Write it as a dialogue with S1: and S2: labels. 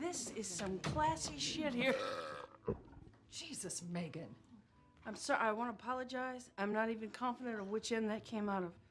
S1: this is some classy shit here.
S2: Jesus, Megan.
S1: I'm sorry, I want to apologize. I'm not even confident of which end that came out of.